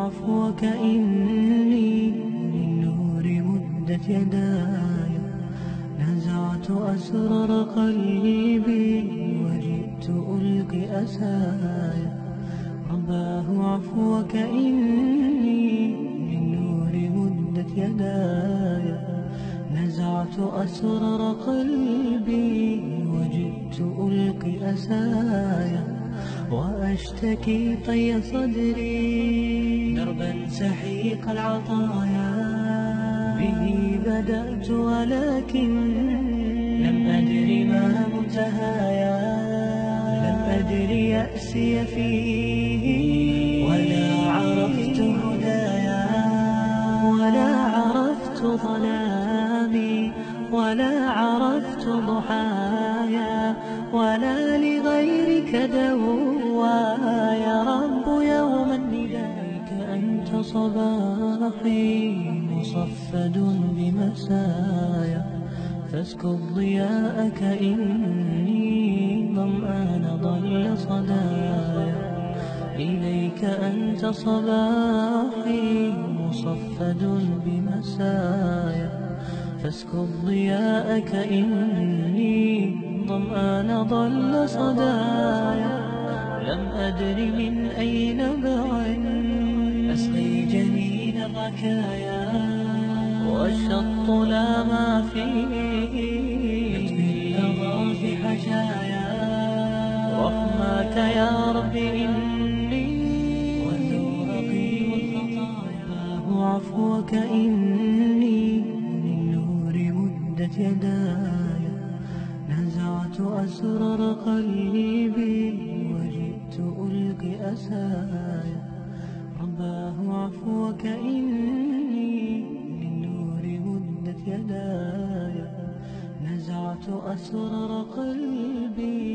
عفوك إني للنور مدت يداي، نزعت أسرار قلبي وجئت ألقي أسايا. رباه عفوك إني للنور مدت يداي، نزعت أسرار قلبي وجئت ألقي أسايا. وأشتكي طي صدري دربا سحيق العطايا، به بدأت ولكن لم أدر ما منتهايا. لم أدر يأسي فيه ولا عرفت هدايا، ولا عرفت ظلامي ولا عرفت ضحايا، ولا لغيرك دوايا. رب يوما إليك أنت صباحي مصفد بمسايا، فاسكب ضياءك إني ظمآن ضل صدايا. إليك أنت صباحي مصفد بمسايا، فاسكب ضياءك إني ظمآن ضل صدايا. لم أدر من أي نبع أسقي جنين الركايا، والشط لا ما فيه يطفي اللظى في حشايا. رحمك يا رب إني والذورقي والخطايا. عفوك إني للنور مدت يداي، نزعت أسرار قلبي وجئت ألقي أسايا. رباه عفوك إني للنور مدت يداي، نزعت أسرار قلبي